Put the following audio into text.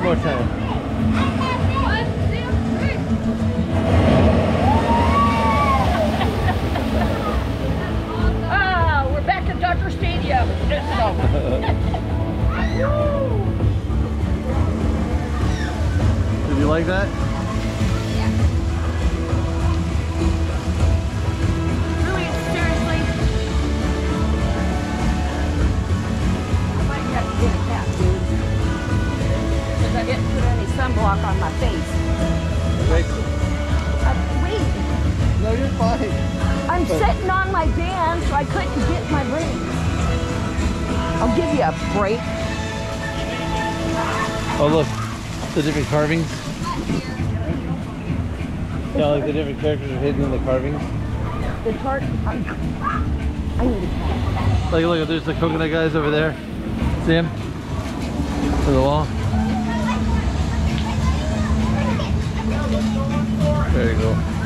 One more time. Ah, we're back at Dr. Stadium. Did you like that? Really, seriously? I might have to get a cap, dude. Because I didn't put any sunblock on my face. Wait. Wait, No, you're fine. I'm sitting on my van, so I couldn't get my break. I'll give you a break. Oh, look. The different carvings. Yeah, like the different characters are hidden in the carvings. The tart. I need a cap. Like, look, there's the coconut guys over there. See him? To the wall. There you go.